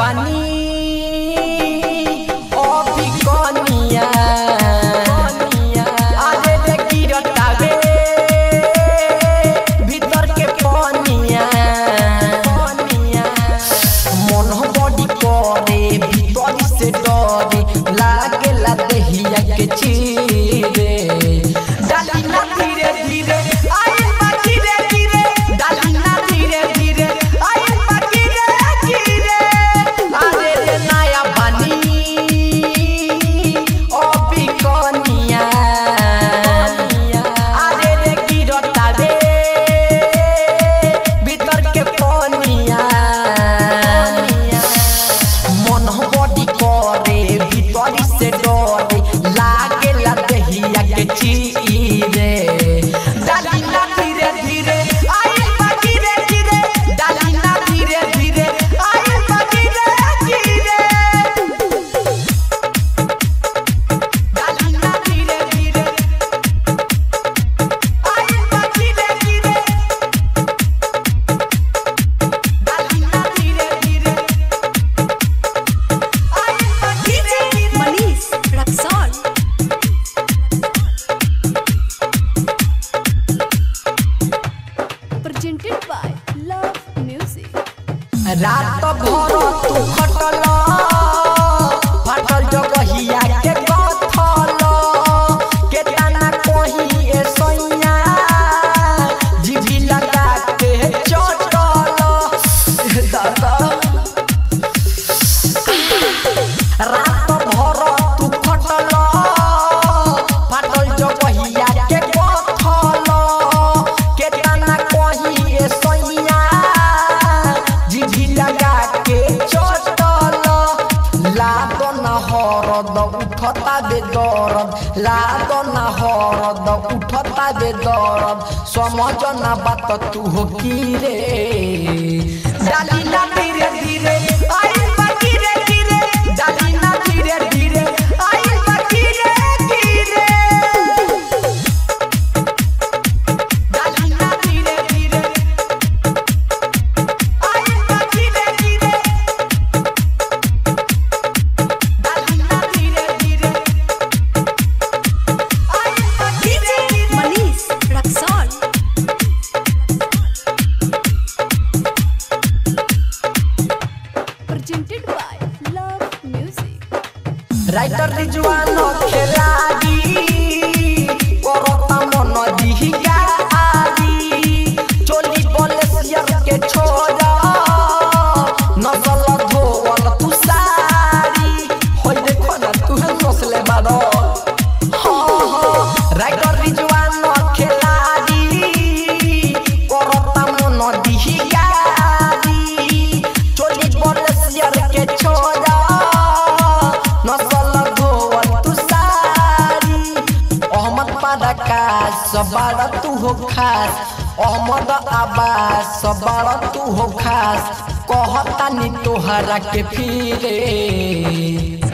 बानी अभी कनिया आरे रे गिरतावे भीतर के पनिया मन बड़ी करे भीतर से डरे लागेला देहिया के चीरे डाली ना धीरे धीरे आई बा धीरे धीरे डाली ना धीरे धीरे आई बा धीरे धीरे अरे रे नया बानी अभी कनिया अरे रे गिरतावे भीतर के पनिया मन बड़ी करे भीतर से डरे लागेला देहिया के चीरे डाली ना धीरे धीरे आई बा धीरे धीरे डाली ना धीरे धीरे आई बा धीरे धीरे डाली ना धीरे धीरे आई बा धीरे धीरे डाली ना धीरे धीरे आई बा धीरे धीरे Manish Raxaul presented by Love Music। रात भर तू खटल फाटल जगहिया के गथल केतना कहीं ए सैया जीभी लगा के चटल दादा रात भर तू खटल फाटल जगहिया के गथल केतना कहीं ए सैया जीभी लगा के चटल लागन हरद उठता बे दरद लागन हरद उठता बे दरद समझ ना बात तू हो की रे डाली ना धीरे धीरे आई बा धीरे धीरे डाली ना धीरे धीरे आई बा धीरे धीरे डाली ना धीरे धीरे आई बा धीरे धीरे डाली ना धीरे धीरे आई बा धीरे धीरे Manish Raxaul presented by Love Music। Writer Rizwan खेलाड़ी करता मन दिहिगा आरी चोली बलेसियर के छोरा नसल धोवल तू सारी होय देखो ना तू है नसले बारो राइटर रिजवान खेलाड़ी करता मन दिहिगा आरी चोली बलेसियर के छोरा नसल धोवल तू सारी अहमद पादका सबार तू हो खास अहमद आबास सबार तू हो खास कहता नी तोहरा के फिरे